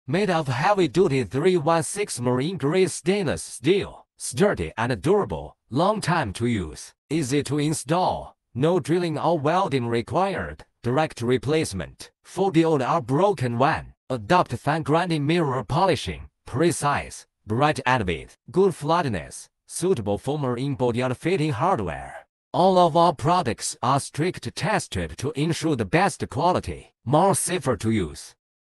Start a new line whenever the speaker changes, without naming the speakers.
Made of heavy-duty 316 marine-grade stainless steel, sturdy and durable, long time to use, easy to install, no drilling or welding required, direct replacement, full diode or broken one, adopt fine grinding mirror polishing, precise, bright and with good fluidness, suitable for marine body outfitting hardware. All of our products are strict tested to ensure the best quality, more safer to use.